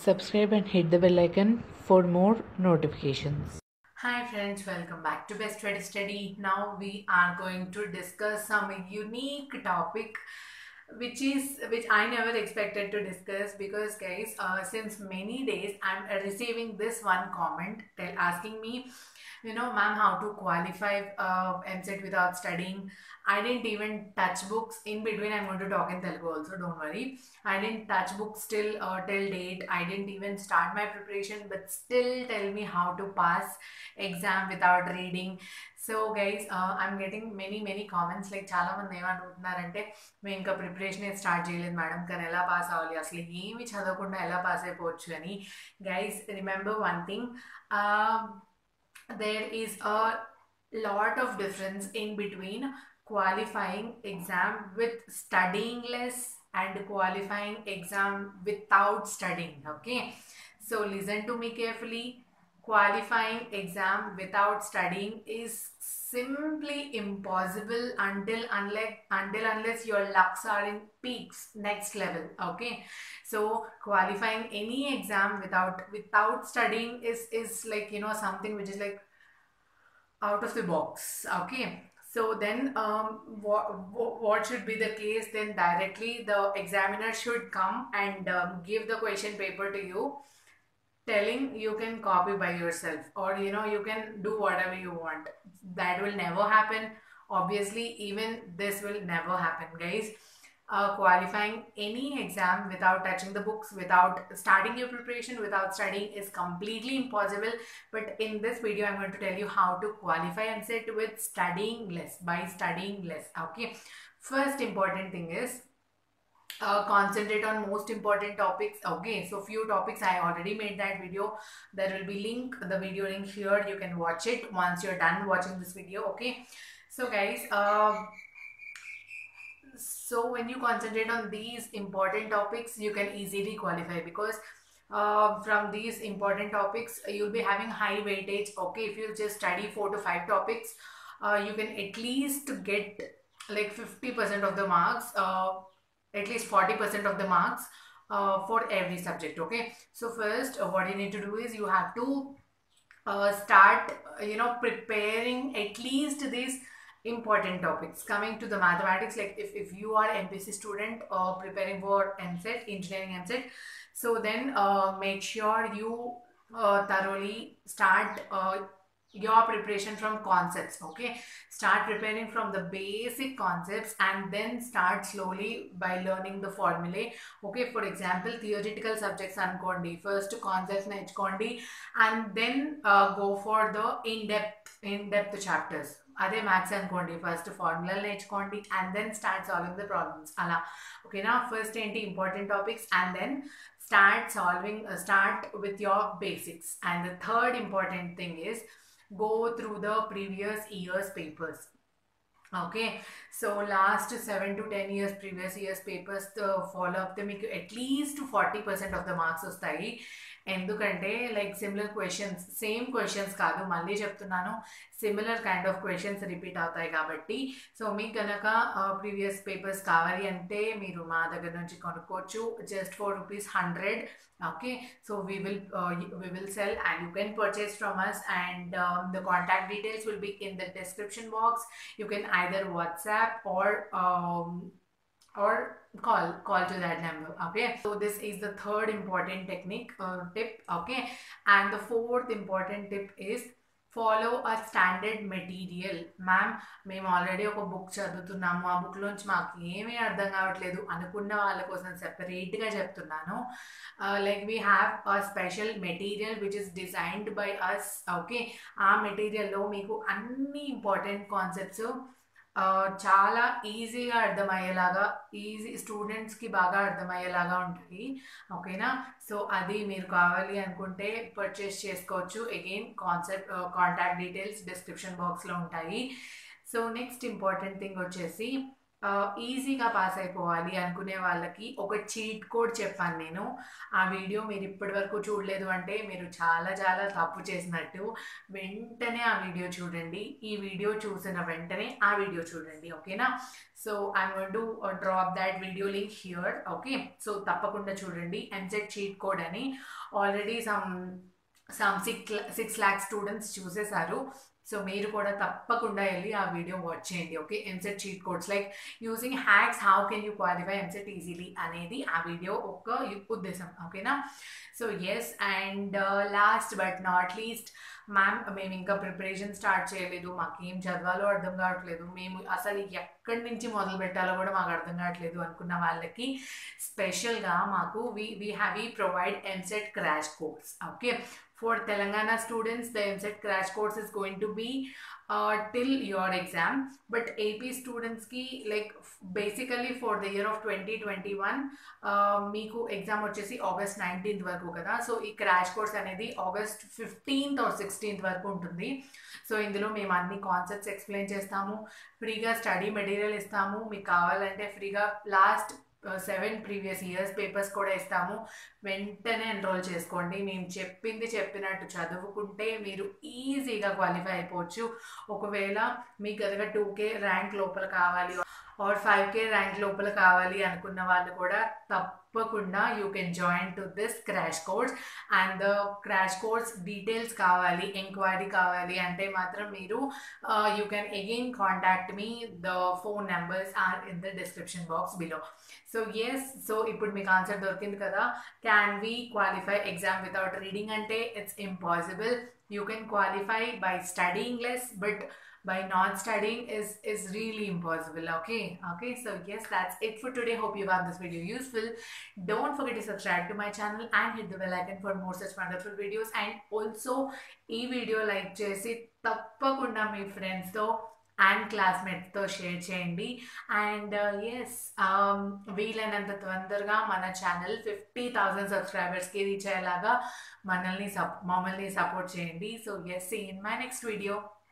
subscribe and hit the bell icon for more notifications. Hi friends, welcome back to Best Ready Study. Now we are going to discuss some unique topic which I never expected to discuss because guys, since many days I'm receiving this one comment asking me, ma'am, how to qualify MSET without studying. I didn't even touch books. In between, I'm going to talk in Telugu also, don't worry. I didn't touch books till date. I didn't even start my preparation, but still tell me how to pass exam without reading. So guys, I'm getting many comments like చాలా మంది ఏమంటున్నారంటే మేము ఇంకా preparation start చేయలేదు madam కానీ ఎలా pass అవ్వాలి అసలు ఏమి చదవకుండా ఎలా పాస్ అయిపోవచ్చు అని guys remember one thing there is a lot of difference in between qualifying exam with studying less and qualifying exam without studying. Okay, so listen to me carefully. Qualifying exam without studying is simply impossible unless your lucks are in peaks next level. Okay, so qualifying any exam without studying is like something which is like out of the box. Okay, so then what should be the case? Then directly the examiner should come and give the question paper to you, telling you can copy by yourself, or you can do whatever you want. That will never happen. Obviously, even this will never happen, guys. Qualifying any exam without touching the books, without starting your preparation, without studying is completely impossible. But in this video, I'm going to tell you how to qualify MSET with studying less, by studying less. Okay, first important thing is concentrate on most important topics. Okay, so few topics I already made that video. There will be the video link here. You can watch it once you're done watching this video. Okay, so guys, so when you concentrate on these important topics, you can easily qualify because from these important topics you'll be having high weightage. Okay, if you just study 4 to 5 topics, you can at least get like 50% of the marks, at least 40% of the marks for every subject. Okay, so first what you need to do is you have to start preparing at least these important topics. Coming to the mathematics, like if you are MPC student or preparing for MSET, engineering MSET, so then make sure you thoroughly start your preparation from concepts. Okay, start preparing from the basic concepts and then start slowly by learning the formulae. Okay, for example, theoretical subjects ankondi, first concepts నేర్చుకోండి and then go for the in-depth chapters. అదే maths అనుకోండి, first ఫార్ములాలు నేర్చుకోండి and then start solving the problems అలా. ఓకేనా, first ఏంటి important topics and then start with your basics. And the third important thing is go through the previous year's papers. Okay, so last 7 to 10 years previous years papers follow up మీకు at least 40% of the marks వస్తాయి. ఎందుకంటే like similar questions, same questions కాదు, మళ్ళీ చెప్తున్నాను, similar kind of questions repeat అవుతాయి కాబట్టి. So మీకు కనుక ప్రీవియస్ పేపర్స్ కావాలి అంటే మీరు మా దగ్గర నుంచి కొనుక్కోవచ్చు, just for ₹100. Okay, so we will sell and you can purchase from us, and the contact details will be in the description box. You can either WhatsApp or call to that number. Okay, so this is the third important technique tip. Okay, and the fourth important tip is follow a standard material. Ma'am, మేము already ఒక book చదువుతున్నాము, ఆ బుక్లోంచి మాకు ఏమీ అర్థం కావట్లేదు అనుకున్న వాళ్ళ కోసం సెపరేట్గా చెప్తున్నాను. Like we have a special material which is designed by us. Okay, ఆ మెటీరియల్లో మీకు అన్ని ఇంపార్టెంట్ కాన్సెప్ట్స్ చాలా ఈజీగా అర్థమయ్యేలాగా, స్టూడెంట్స్కి బాగా అర్థమయ్యేలాగా ఉంటుంది. ఓకేనా, సో అది మీరు కావాలి అనుకుంటే పర్చేస్ చేసుకోవచ్చు. అగైన్ కాంటాక్ట్ డీటెయిల్స్ డిస్క్రిప్షన్ బాక్స్లో ఉంటాయి. సో నెక్స్ట్ ఇంపార్టెంట్ థింగ్ వచ్చేసి ఈజీగా పాస్ అయిపోవాలి అనుకునే వాళ్ళకి ఒక చీట్ కోడ్ చెప్పాను నేను. ఆ వీడియో మీరు ఇప్పటి వరకు చూడలేదు అంటే మీరు చాలా చాలా తప్పు చేసినట్టు. వెంటనే ఆ వీడియో చూడండి. ఈ వీడియో చూసిన వెంటనే ఆ వీడియో చూడండి. ఓకేనా? So I'm going to drop that video link here. Okay, so తప్పకుండా చూడండి. ఎంసెట్ చీట్ కోడ్ అని ఆల్రెడీ సమ్ 6 lakh స్టూడెంట్స్ చూసేశారు. సో మీరు కూడా తప్పకుండా వెళ్ళి ఆ వీడియో వాచ్ చేయండి. Okay, EAMCET cheat codes like using hacks how can you qualify EAMCET easily అనేది ఆ వీడియో ఒక ఉద్దేశం. ఓకేనా? So yes, and last but not least, ma'am మేము ఇంకా ప్రిపరేషన్ స్టార్ట్ చేయలేదు, మాకేం చదవాలో అర్థం కావట్లేదు, మేము అసలు ఎక్కడి నుంచి మొదలు పెట్టాలో కూడా మాకు అర్థం కావట్లేదు అనుకున్న వాళ్ళకి స్పెషల్గా మాకు we provide MCET crash course. Okay, for Telangana students the MCET crash course is going to be till your exam, but AP students ki like basically for the year of 2021 మీకు ఎగ్జామ్ వచ్చేసి August 19th వరకు కదా. So ఈ crash course అనేది August 15th or 16th వరకు ఉంటుంది. So ఇందులో మేము అన్ని కాన్సెప్ట్స్ ఎక్స్ప్లెయిన్ చేస్తాము, ఫ్రీగా స్టడీ మెటీరియల్ ఇస్తాము, మీకు కావాలంటే ఫ్రీగా లాస్ట్ 7 ప్రీవియస్ ఇయర్స్ పేపర్స్ కూడా ఇస్తాము. వెంటనే ఎన్రోల్ చేసుకోండి. మేము చెప్పినట్టు చదువుకుంటే మీరు ఈజీగా క్వాలిఫై అయిపోవచ్చు. ఒకవేళ మీకు కనుక 2K ర్యాంక్ లోపల కావాలి ఆర్ 5K ర్యాంక్ లోపల కావాలి అనుకున్న వాళ్ళు కూడా తప్పకుండా you can join to this crash course. And the crash course details కావాలి, ఎంక్వైరీ కావాలి అంటే మాత్రం మీరు you can again contact me. The phone numbers are in the description box below. So yes, so ఇప్పుడు మీకు ఆన్సర్ దొరికింది కదా. Can we qualify exam without reading అంటే it's impossible. You can qualify by studying less, but by not studying is really impossible. Okay, so yes, that's it for today. Hope you found this video useful. Don't forget to subscribe to my channel and hit the bell icon for more such wonderful videos. And also ee video like chesi tappakunda మీ friends తో and క్లాస్మేట్స్తో share చేయండి. And yes, వీలైనంత తొందరగా మన channel 50,000 సబ్స్క్రైబర్స్కి reach అయ్యేలాగా మమ్మల్ని సపోర్ట్ చేయండి. So yes, see in my next video.